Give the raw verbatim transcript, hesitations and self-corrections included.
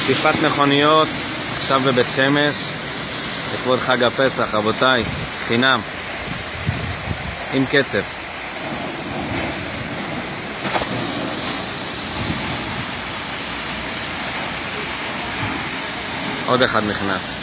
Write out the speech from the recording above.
תקיפת מכוניות עכשיו בבית שמש לכבוד חג הפסח, רבותיי, חינם עם קצב. עוד אחד נכנס.